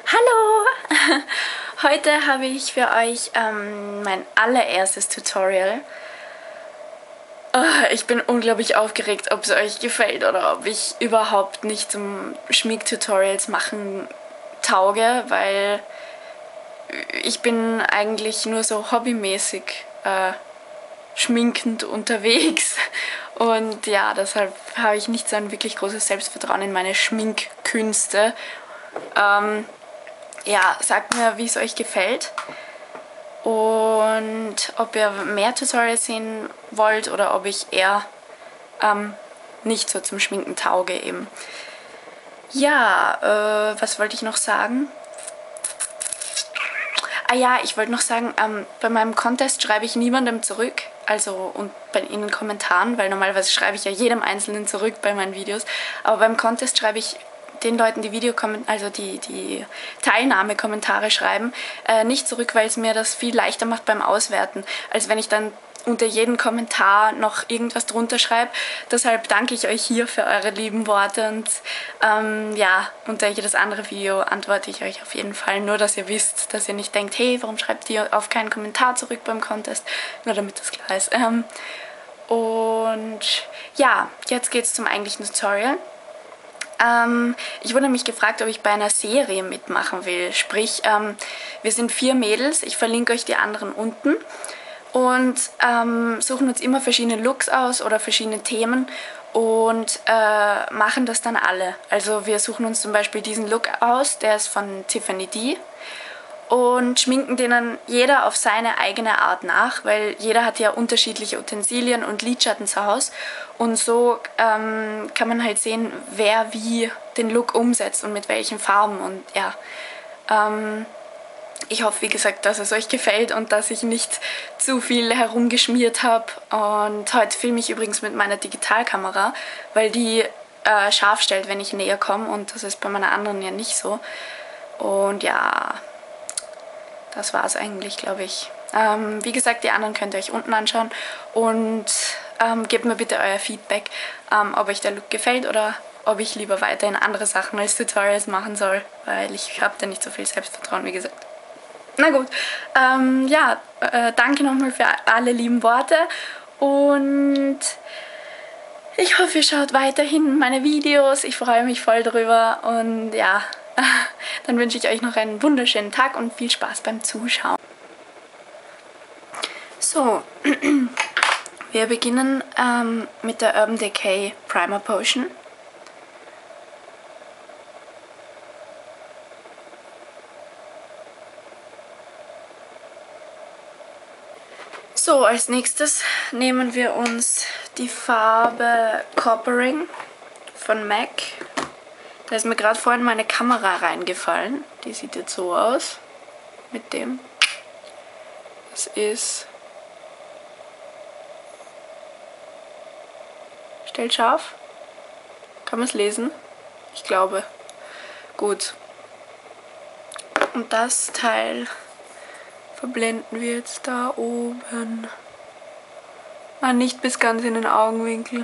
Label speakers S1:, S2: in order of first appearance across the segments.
S1: Hallo! Heute habe ich für euch mein allererstes Tutorial. Ich bin unglaublich aufgeregt, ob es euch gefällt oder ob ich überhaupt nicht zum Schminktutorials machen tauge, weil ich bin eigentlich nur so hobbymäßig schminkend unterwegs. Und ja, deshalb habe ich nicht so ein wirklich großes Selbstvertrauen in meine Schminkkünste. Ja, sagt mir, wie es euch gefällt und ob ihr mehr Tutorials sehen wollt oder ob ich eher nicht so zum Schminken tauge eben. Ja, was wollte ich noch sagen? Ah ja, ich wollte noch sagen, bei meinem Contest schreibe ich niemandem zurück, also und in den Kommentaren, weil normalerweise schreibe ich ja jedem Einzelnen zurück bei meinen Videos, aber beim Contest schreibe ich den Leuten, die die Teilnahmekommentare schreiben, nicht zurück, weil es mir das viel leichter macht beim Auswerten, als wenn ich dann unter jeden Kommentar noch irgendwas drunter schreibe. Deshalb danke ich euch hier für eure lieben Worte und ja, unter jedes andere Video antworte ich euch auf jeden Fall, nur dass ihr wisst, dass ihr nicht denkt, hey, warum schreibt ihr auf keinen Kommentar zurück beim Contest, nur damit das klar ist. Und ja, jetzt geht's zum eigentlichen Tutorial. Ich wurde nämlich gefragt, ob ich bei einer Serie mitmachen will. Sprich, wir sind 4 Mädels, ich verlinke euch die anderen unten und suchen uns immer verschiedene Looks aus oder verschiedene Themen und machen das dann alle. Also wir suchen uns zum Beispiel diesen Look aus, der ist von Tiffany D. Und schminken den dann jeder auf seine eigene Art nach, weil jeder hat ja unterschiedliche Utensilien und Lidschatten zu Hause. Und so kann man halt sehen, wer wie den Look umsetzt und mit welchen Farben. Und ja, ich hoffe, wie gesagt, dass es euch gefällt und dass ich nicht zu viel herumgeschmiert habe. Und heute filme ich übrigens mit meiner Digitalkamera, weil die scharf stellt, wenn ich näher komme. Und das ist bei meiner anderen ja nicht so. Und ja, das war es eigentlich, glaube ich. Wie gesagt, die anderen könnt ihr euch unten anschauen und gebt mir bitte euer Feedback, ob euch der Look gefällt oder ob ich lieber weiterhin andere Sachen als Tutorials machen soll, weil ich habe da nicht so viel Selbstvertrauen, wie gesagt. Na gut, ja, danke nochmal für alle lieben Worte und ich hoffe, ihr schaut weiterhin meine Videos. Ich freue mich voll drüber und ja, dann wünsche ich euch noch einen wunderschönen Tag und viel Spaß beim Zuschauen. So, wir beginnen mit der Urban Decay Primer Potion. So, als nächstes nehmen wir uns die Farbe Coppering von MAC. Da ist mir gerade vorhin meine Kamera reingefallen. Die sieht jetzt so aus. Mit dem. Das ist. Stellt scharf. Kann man es lesen? Ich glaube. Gut. Und das Teil verblenden wir jetzt da oben. Ah, nicht bis ganz in den Augenwinkel.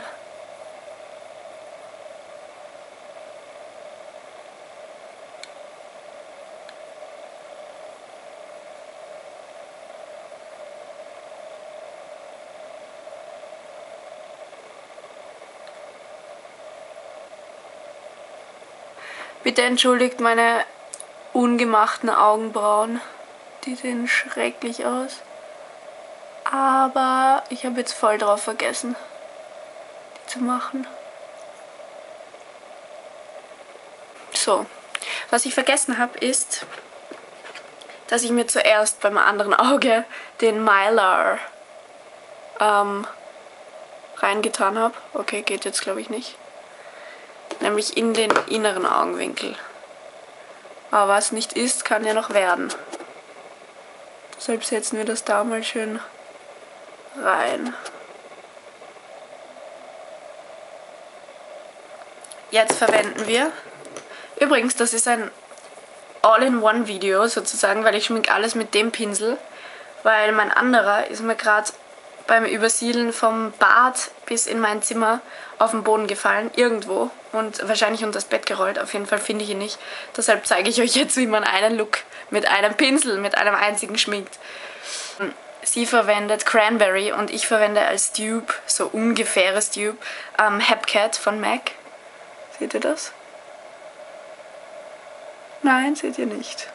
S1: Bitte entschuldigt meine ungemachten Augenbrauen. Die sehen schrecklich aus. Aber ich habe jetzt voll drauf vergessen, die zu machen. So, was ich vergessen habe, ist, dass ich mir zuerst beim anderen Auge den Mylar reingetan habe. Okay, geht jetzt glaube ich nicht. Nämlich in den inneren Augenwinkel. Aber was nicht ist, kann ja noch werden. Deshalb setzen wir das da mal schön rein. Jetzt verwenden wir, übrigens, das ist ein All-in-One-Video sozusagen, weil ich schminke alles mit dem Pinsel, weil mein anderer ist mir gerade beim Übersiedeln vom Bad bis in mein Zimmer auf den Boden gefallen, irgendwo, und wahrscheinlich unter das Bett gerollt. Auf jeden Fall finde ich ihn nicht. Deshalb zeige ich euch jetzt, wie man einen Look mit einem Pinsel, mit einem einzigen schminkt. Sie verwendet Cranberry und ich verwende als Dupe, so ungefähres Dupe, Hepcat von MAC. Seht ihr das? Nein, seht ihr nicht.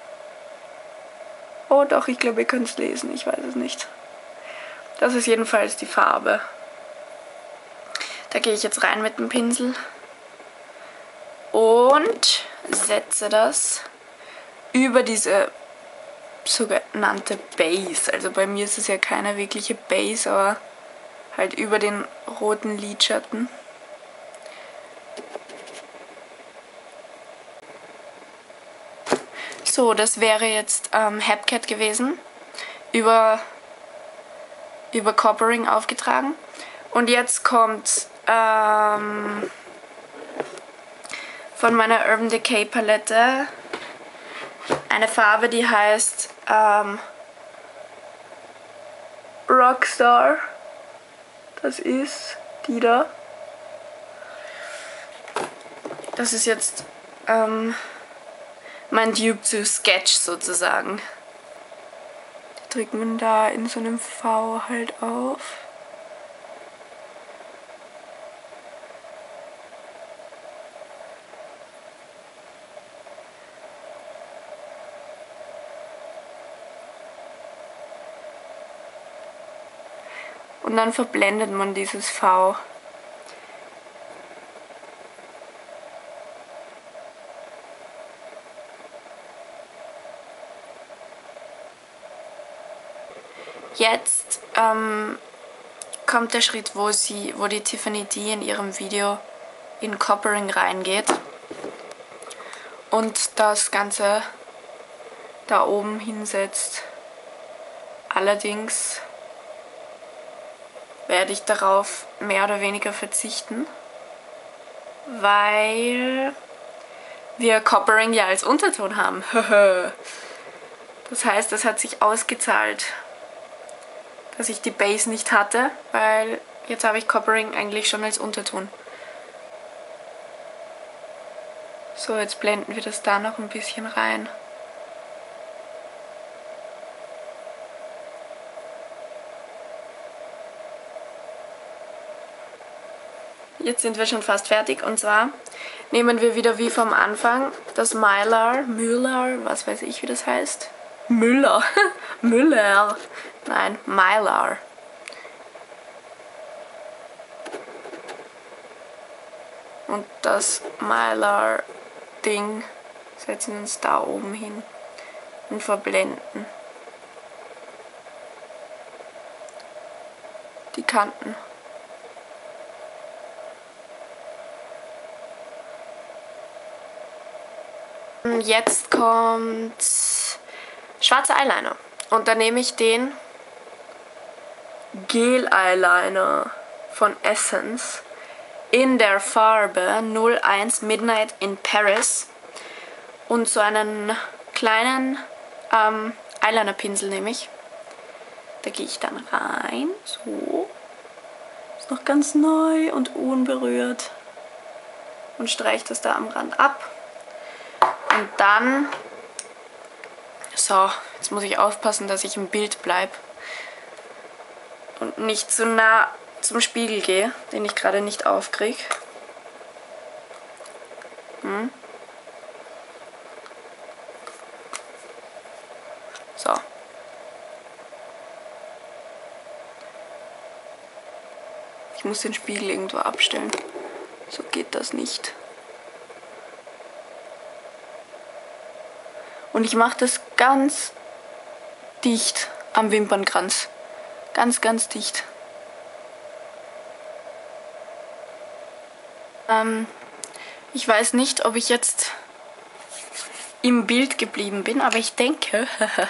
S1: Oh doch, ich glaube, ihr könnt es lesen, ich weiß es nicht. Das ist jedenfalls die Farbe. Da gehe ich jetzt rein mit dem Pinsel und setze das über diese sogenannte Base. Also bei mir ist es ja keine wirkliche Base, aber halt über den roten Lidschatten. So, das wäre jetzt Hepcat gewesen, über Coppering aufgetragen. Und jetzt kommt von meiner Urban Decay Palette eine Farbe, die heißt Rockstar. Das ist die da. Das ist jetzt mein Dupe zu Sketch sozusagen. Die drückt man da in so einem V halt auf. Und dann verblendet man dieses V. Jetzt kommt der Schritt, wo die Tiffany D in ihrem Video in Coppering reingeht und das Ganze da oben hinsetzt. Allerdings werde ich darauf mehr oder weniger verzichten, weil wir Coppering ja als Unterton haben. Das heißt, das hat sich ausgezahlt, dass ich die Base nicht hatte, weil jetzt habe ich Coppering eigentlich schon als Unterton. So, jetzt blenden wir das da noch ein bisschen rein. Jetzt sind wir schon fast fertig und zwar nehmen wir wieder wie vom Anfang das Mylar, was weiß ich wie das heißt. Müller. Nein, Mylar. Und das Mylar-Ding setzen wir uns da oben hin und verblenden die Kanten. Jetzt kommt schwarzer Eyeliner. Und dann nehme ich den Gel Eyeliner von Essence in der Farbe 01 Midnight in Paris. Und so einen kleinen Eyeliner-Pinsel nehme ich. Da gehe ich dann rein. So. Ist noch ganz neu und unberührt. Und streiche das da am Rand ab. Und dann, so, jetzt muss ich aufpassen, dass ich im Bild bleibe und nicht zu nah zum Spiegel gehe, den ich gerade nicht aufkriege. So. Ich muss den Spiegel irgendwo abstellen. So geht das nicht. Und ich mache das ganz dicht am Wimpernkranz. Ganz, ganz dicht. Ich weiß nicht, ob ich jetzt im Bild geblieben bin, aber ich denke.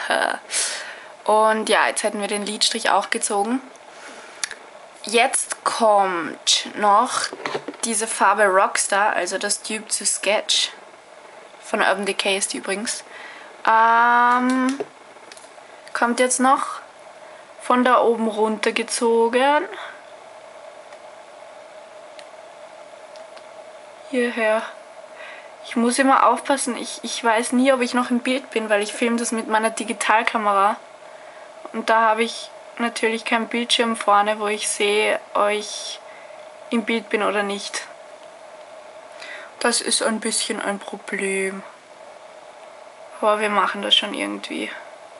S1: Und ja, jetzt hätten wir den Lidstrich auch gezogen. Jetzt kommt noch diese Farbe Rockstar, also das Dupe zu Sketch. Von Urban Decay ist die übrigens. Kommt jetzt noch von da oben runtergezogen. Hierher. Ich muss immer aufpassen, ich weiß nie, ob ich noch im Bild bin, weil ich filme das mit meiner Digitalkamera. Und da habe ich natürlich keinen Bildschirm vorne, wo ich sehe, ob ich im Bild bin oder nicht. Das ist ein bisschen ein Problem. Aber wir machen das schon irgendwie.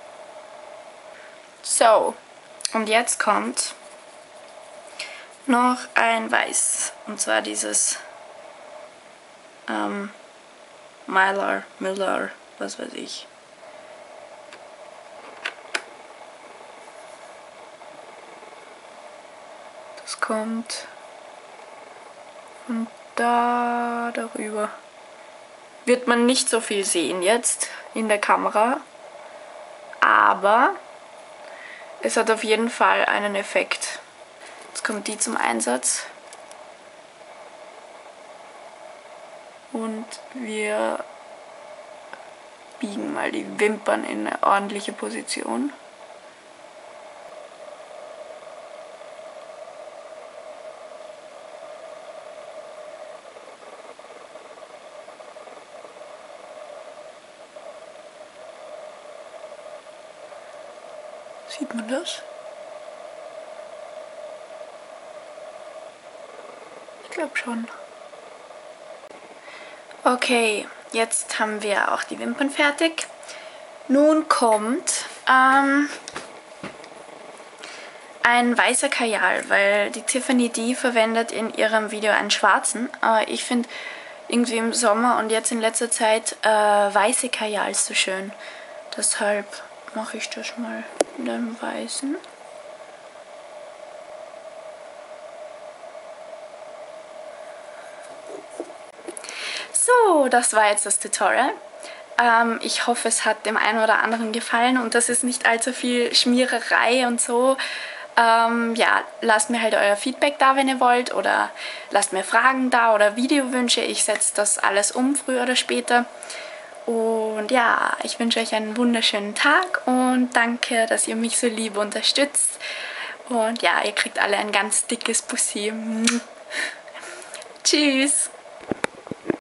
S1: So, und jetzt kommt noch ein Weiß. Und zwar dieses Miller, was weiß ich. Das kommt von da darüber. Wird man nicht so viel sehen jetzt in der Kamera, aber es hat auf jeden Fall einen Effekt. Jetzt kommt die zum Einsatz. Und wir biegen mal die Wimpern in eine ordentliche Position. Sieht man das? Ich glaube schon. Okay, jetzt haben wir auch die Wimpern fertig. Nun kommt ein weißer Kajal, weil die Tiffany D verwendet in ihrem Video einen schwarzen. Aber ich finde irgendwie im Sommer und jetzt in letzter Zeit weiße Kajals so schön. Deshalb mache ich das mal mit einem weißen. So, das war jetzt das Tutorial. Ich hoffe, es hat dem einen oder anderen gefallen und das ist nicht allzu viel Schmiererei und so. Ja, lasst mir halt euer Feedback da, wenn ihr wollt, oder lasst mir Fragen da oder Videowünsche. Ich setze das alles um, früher oder später. Und ja, ich wünsche euch einen wunderschönen Tag und danke, dass ihr mich so lieb unterstützt. Und ja, ihr kriegt alle ein ganz dickes Bussi. Tschüss!